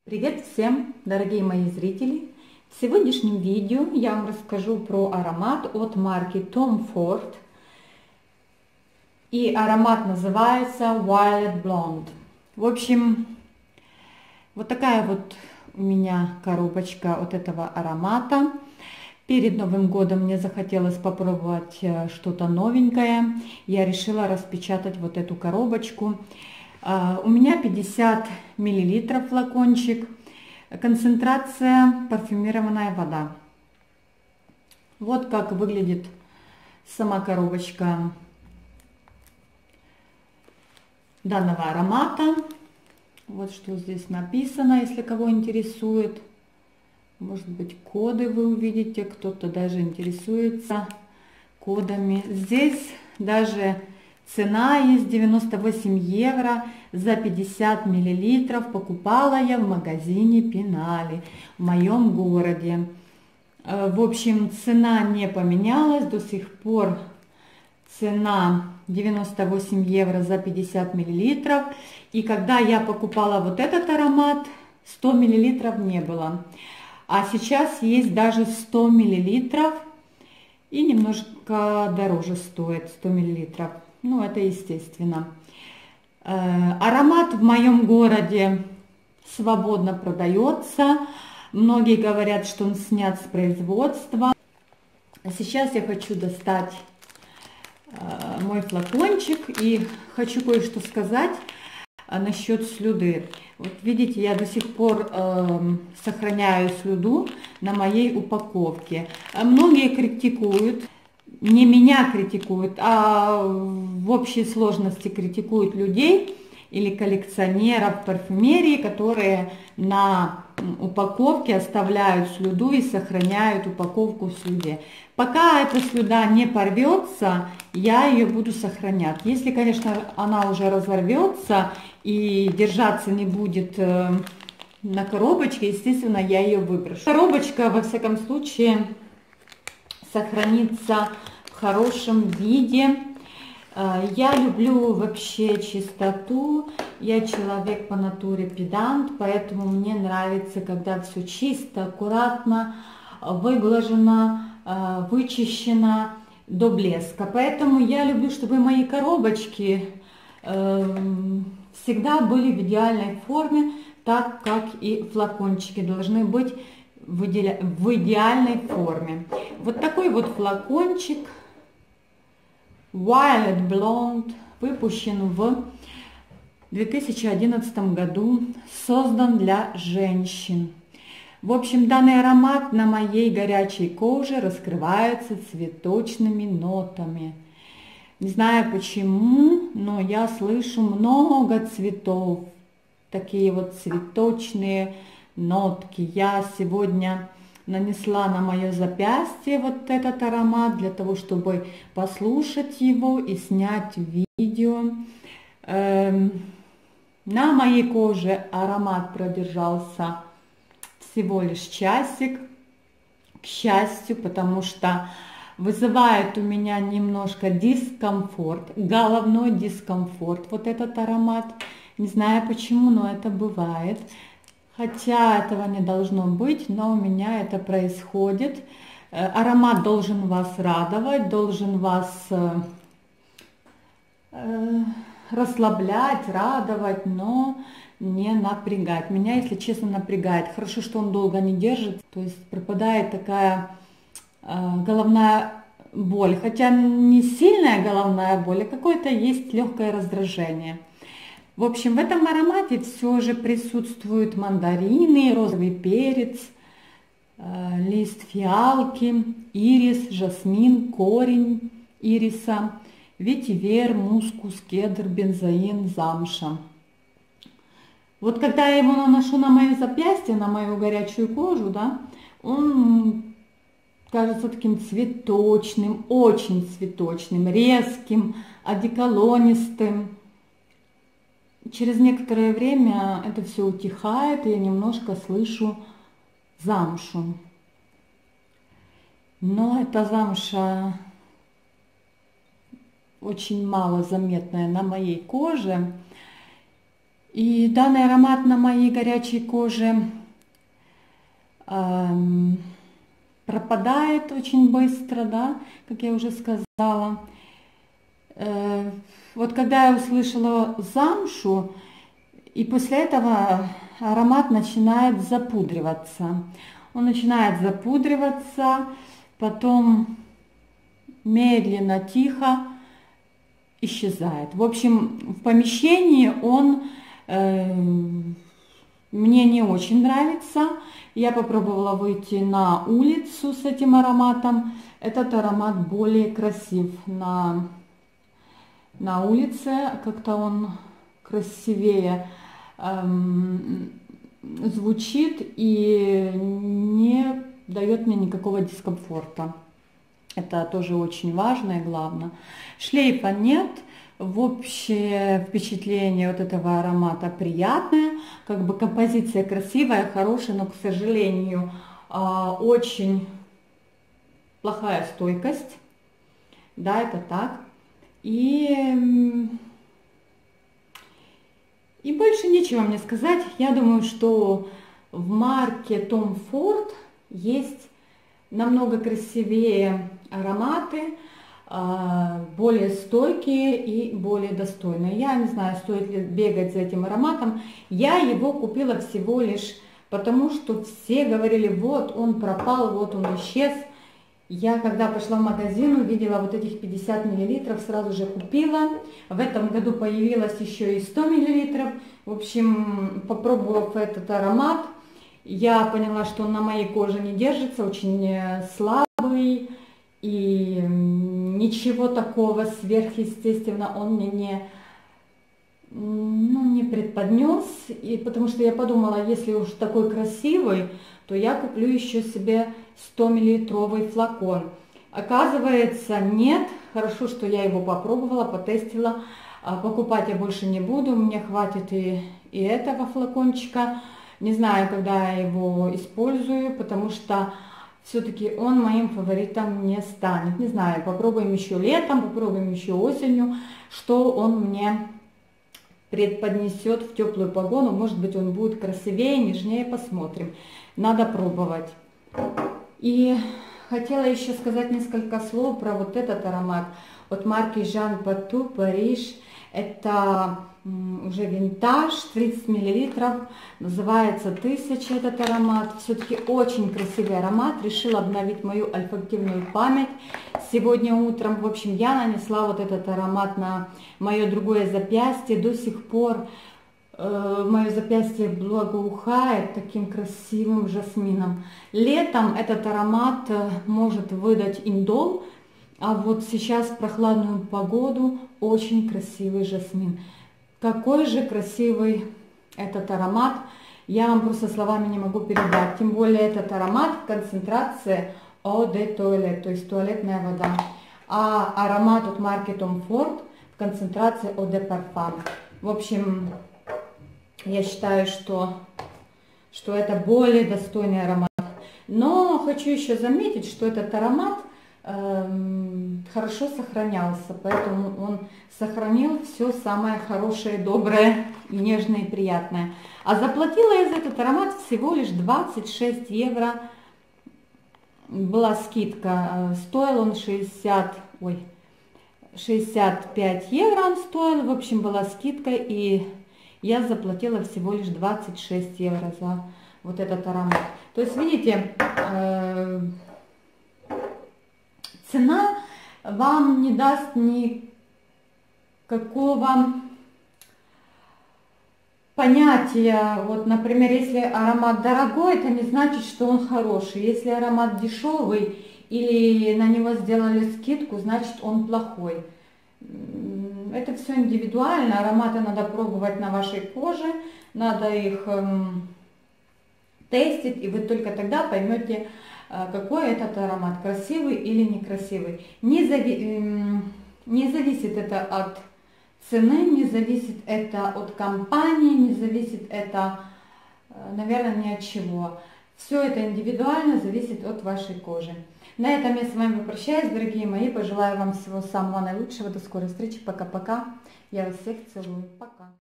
Привет всем, дорогие мои зрители! В сегодняшнем видео я вам расскажу про аромат от марки Tom Ford. И аромат называется Violet Blonde. В общем, вот такая вот у меня коробочка от этого аромата. Перед Новым годом мне захотелось попробовать что-то новенькое. Я решила распечатать вот эту коробочку. У меня 50 мл флакончик, концентрация парфюмированная вода. Вот как выглядит сама коробочка данного аромата. Вот что здесь написано, если кого интересует. Может быть, коды вы увидите, кто-то даже интересуется кодами. Здесь даже цена есть 98 евро за 50 миллилитров. Покупала я в магазине Пинали в моем городе. В общем, цена не поменялась. До сих пор цена 98 евро за 50 миллилитров. И когда я покупала вот этот аромат, 100 миллилитров не было. А сейчас есть даже 100 миллилитров. И немножко дороже стоит 100 миллилитров. Ну, это естественно. Аромат в моем городе свободно продается. Многие говорят, что он снят с производства. Сейчас я хочу достать мой флакончик и хочу кое-что сказать насчет слюды. Вот видите, я до сих пор сохраняю слюду на моей упаковке. Многие критикуют, не меня критикуют, а в общей сложности критикуют людей или коллекционеров парфюмерии, которые на упаковке оставляют слюду и сохраняют упаковку в слюде. Пока эта слюда не порвется, я ее буду сохранять. Если, конечно, она уже разорвется и держаться не будет на коробочке, естественно, я ее выброшу. Коробочка, во всяком случае, сохранится в хорошем виде. Я люблю вообще чистоту, я человек по натуре педант, поэтому мне нравится, когда все чисто, аккуратно, выглажено, вычищено до блеска. Поэтому я люблю, чтобы мои коробочки всегда были в идеальной форме, так как и флакончики должны быть в идеальной форме. Вот такой вот флакончик Violet Blonde выпущен в 2011 году, создан для женщин. В общем, данный аромат на моей горячей коже раскрывается цветочными нотами. Не знаю почему, но я слышу много цветов, такие вот цветочные нотки. Я сегодня нанесла на мое запястье вот этот аромат для того, чтобы послушать его и снять видео. На моей коже аромат продержался всего лишь часик, к счастью, потому что вызывает у меня немножко дискомфорт, головной дискомфорт вот этот аромат. Не знаю почему, но это бывает. Хотя этого не должно быть, но у меня это происходит. Аромат должен вас радовать, должен вас расслаблять, радовать, но не напрягать. Меня, если честно, напрягает. Хорошо, что он долго не держит, то есть пропадает такая головная боль. Хотя не сильная головная боль, а какое-то есть легкое раздражение. В общем, в этом аромате все же присутствуют мандарины, розовый перец, лист фиалки, ирис, жасмин, корень ириса, ветивер, мускус, кедр, бензоин, замша. Вот когда я его наношу на мое запястье, на мою горячую кожу, да, он кажется таким цветочным, очень цветочным, резким, одеколонистым. Через некоторое время это все утихает, и я немножко слышу замшу. Но эта замша – очень мало заметная на моей коже. И данный аромат на моей горячей коже пропадает очень быстро, да, как я уже сказала. Вот когда я услышала замшу, и после этого аромат начинает запудриваться. Он начинает запудриваться, потом медленно, тихо исчезает. В общем, в помещении он мне не очень нравится. Я попробовала выйти на улицу с этим ароматом. Этот аромат более красив на улице. Как-то он красивее звучит и не дает мне никакого дискомфорта. Это тоже очень важно и главное. Шлейфа нет. В общее впечатление от этого аромата приятное. Как бы композиция красивая, хорошая, но, к сожалению, очень плохая стойкость. Да, это так. И больше нечего мне сказать. Я думаю, что в марке Tom Ford есть намного красивее ароматы, более стойкие и более достойные. Я не знаю, стоит ли бегать за этим ароматом. Я его купила всего лишь потому, что все говорили, вот он пропал, вот он исчез. Я, когда пошла в магазин, увидела вот этих 50 мл, сразу же купила. В этом году появилось еще и 100 мл. В общем, попробовав этот аромат, я поняла, что он на моей коже не держится, очень слабый. И ничего такого сверхъестественного он мне не преподнес. И потому что я подумала, если уж такой красивый, то я куплю еще себе 100-миллилитровый флакон. Оказывается, нет. Хорошо, что я его попробовала, потестила. Покупать я больше не буду. Мне хватит и этого флакончика. Не знаю, когда я его использую, потому что все-таки он моим фаворитом не станет. Не знаю, попробуем еще летом, попробуем еще осенью, что он мне преподнесет в теплую погоду. Может быть, он будет красивее, нежнее, посмотрим. Надо пробовать. И хотела еще сказать несколько слов про вот этот аромат от марки Jean Patou Париж. Это уже винтаж, 30 мл, называется 1000 этот аромат. Все-таки очень красивый аромат. Решила обновить мою альфактивную память сегодня утром. В общем, я нанесла вот этот аромат на мое другое запястье. До сих пор мое запястье благоухает таким красивым жасмином. Летом этот аромат может выдать индол, а вот сейчас в прохладную погоду очень красивый жасмин. Какой же красивый этот аромат, я вам просто словами не могу передать. Тем более этот аромат в концентрации Eau de Toilette, то есть туалетная вода. А аромат от марки Tom Ford в концентрации Eau de Parfum. В общем, я считаю, что это более достойный аромат. Но хочу еще заметить, что этот аромат хорошо сохранялся, поэтому он сохранил все самое хорошее, доброе, нежное и приятное. А заплатила я за этот аромат всего лишь 26 евро. Была скидка, стоил он 65 евро он стоил, в общем, была скидка, и я заплатила всего лишь 26 евро за вот этот аромат. То есть, видите, цена вам не даст никакого понятия. Вот, например, если аромат дорогой, это не значит, что он хороший. Если аромат дешевый или на него сделали скидку, значит он плохой. Это все индивидуально. Ароматы надо пробовать на вашей коже, надо их тестить, и вы только тогда поймете, какой этот аромат, красивый или некрасивый. Не зависит это от цены, не зависит это от компании, не зависит это, наверное, ни от чего. Все это индивидуально, зависит от вашей кожи. На этом я с вами прощаюсь, дорогие мои. Пожелаю вам всего самого наилучшего. До скорой встречи. Пока-пока. Я вас всех целую. Пока.